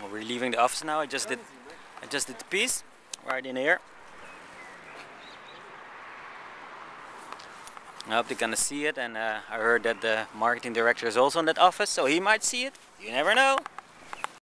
Well, we're leaving the office now. I just did the piece right in here. I hope they're gonna see it, and I heard that the marketing director is also in that office, so he might see it. You never know.